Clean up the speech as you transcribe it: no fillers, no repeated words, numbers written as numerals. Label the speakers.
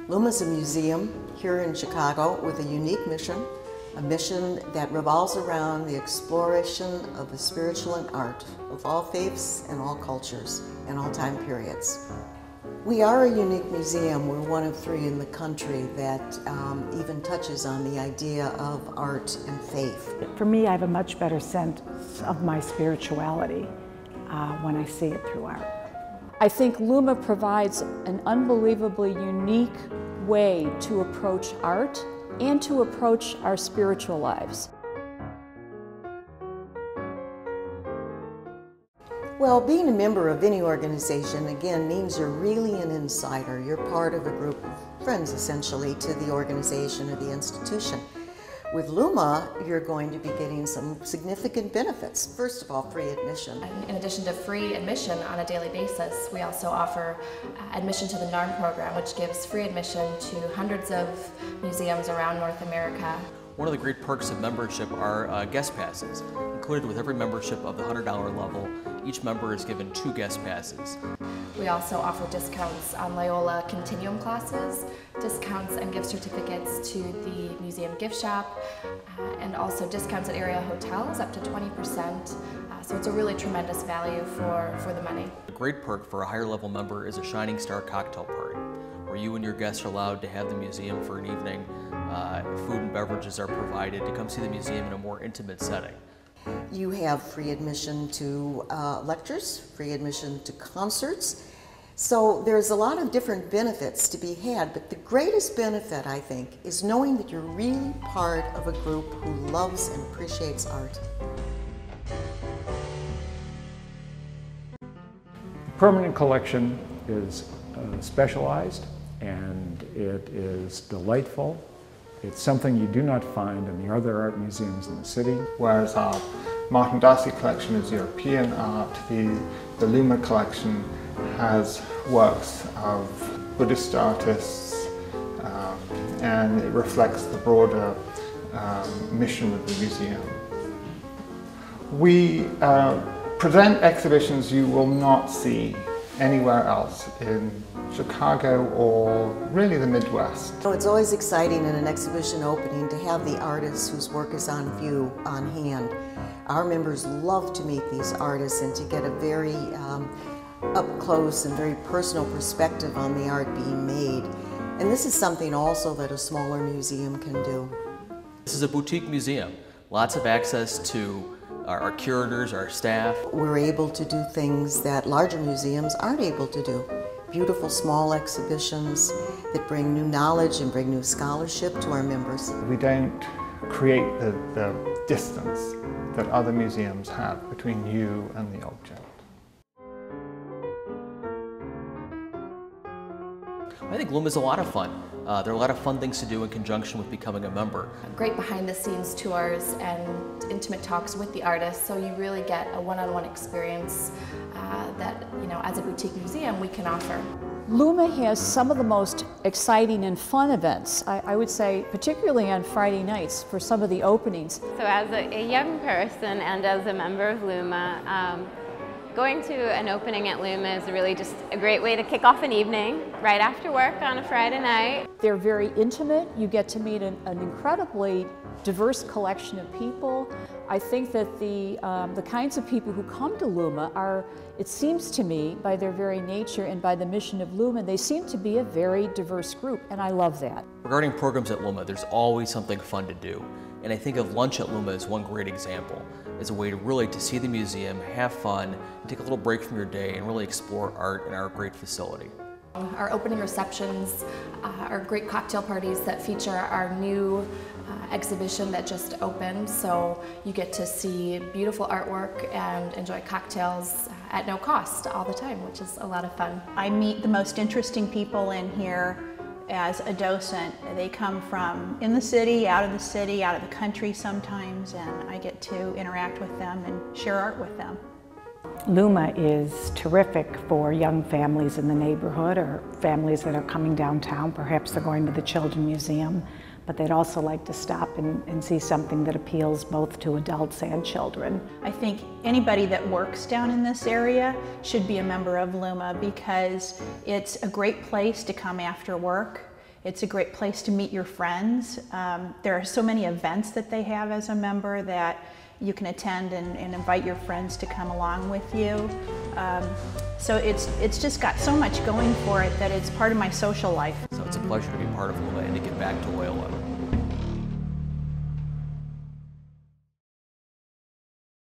Speaker 1: LUMA is a museum here in Chicago with a unique mission, a mission that revolves around the exploration of the spiritual and art of all faiths and all cultures and all time periods. We are a unique museum. We're one of 3 in the country that even touches on the idea of art and faith.
Speaker 2: For me, I have a much better sense of my spirituality when I see it through art. I think LUMA provides an unbelievably unique way to approach art and to approach our spiritual lives.
Speaker 1: Well, being a member of any organization, again, means you're really an insider. You're part of a group of friends, essentially, to the organization or the institution. With LUMA, you're going to be getting some significant benefits. First of all, free admission.
Speaker 3: In addition to free admission on a daily basis, we also offer admission to the NARM program, which gives free admission to hundreds of museums around North America.
Speaker 4: One of the great perks of membership are guest passes. Included with every membership of the $100 level, each member is given 2 guest passes.
Speaker 3: We also offer discounts on Loyola Continuum classes, discounts and gift certificates to the museum gift shop, and also discounts at area hotels up to 20%. So it's a really tremendous value for the money.
Speaker 4: A great perk for a higher level member is a Shining Star cocktail party, where you and your guests are allowed to have the museum for an evening. Food and beverages are provided to come see the museum in a more intimate setting.
Speaker 1: You have free admission to lectures, free admission to concerts. So there's a lot of different benefits to be had, but the greatest benefit, I think, is knowing that you're really part of a group who loves and appreciates art.
Speaker 5: The permanent collection is specialized and it is delightful. It's something you do not find in the other art museums in the city.
Speaker 6: Whereas our Martin Darcy collection is European art, the LUMA collection has works of Buddhist artists, and it reflects the broader mission of the museum. We present exhibitions you will not see anywhere else in Chicago or really the Midwest.
Speaker 1: So it's always exciting in an exhibition opening to have the artists whose work is on view on hand. Our members love to meet these artists and to get a very up close and very personal perspective on the art being made. And this is something also that a smaller museum can do.
Speaker 4: This is a boutique museum. Lots of access to our curators, our staff.
Speaker 1: We're able to do things that larger museums aren't able to do. Beautiful small exhibitions that bring new knowledge and bring new scholarship to our members.
Speaker 6: We don't create the distance that other museums have between you and the object.
Speaker 4: I think LUMA is a lot of fun. There are a lot of fun things to do in conjunction with becoming a member.
Speaker 3: Great behind-the-scenes tours and intimate talks with the artists, so you really get a one-on-one experience that, as a boutique museum, we can offer.
Speaker 2: LUMA has some of the most exciting and fun events, I would say, particularly on Friday nights for some of the openings.
Speaker 7: So as a young person and as a member of LUMA, going to an opening at LUMA is really just a great way to kick off an evening right after work on a Friday night.
Speaker 2: They're very intimate. You get to meet an incredibly diverse collection of people. I think that the kinds of people who come to LUMA are, it seems to me, by their very nature and by the mission of LUMA, they seem to be a very diverse group, and I love that.
Speaker 4: Regarding programs at LUMA, there's always something fun to do. And I think of lunch at LUMA as one great example, as a way to really see the museum, have fun, and take a little break from your day and really explore art in our great facility.
Speaker 3: Our opening receptions are great cocktail parties that feature our new exhibition that just opened, so you get to see beautiful artwork and enjoy cocktails at no cost all the time, which is a lot of fun.
Speaker 8: I meet the most interesting people in here as a docent. They come from in the city, out of the country sometimes, and I get to interact with them and share art with them.
Speaker 2: LUMA is terrific for young families in the neighborhood or families that are coming downtown. Perhaps they're going to the Children's Museum, but they'd also like to stop and see something that appeals both to adults and children.
Speaker 8: I think anybody that works down in this area should be a member of LUMA because it's a great place to come after work. It's a great place to meet your friends. There are so many events that they have as a member that you can attend and invite your friends to come along with you. So it's just got so much going for it that it's part of my social life.
Speaker 4: So it's a pleasure to be part of LUMA and to give back to Loyola.